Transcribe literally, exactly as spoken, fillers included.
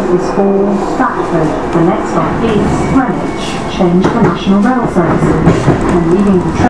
is for Stratford. The next stop is Greenwich. Change for National Rail services and leaving the train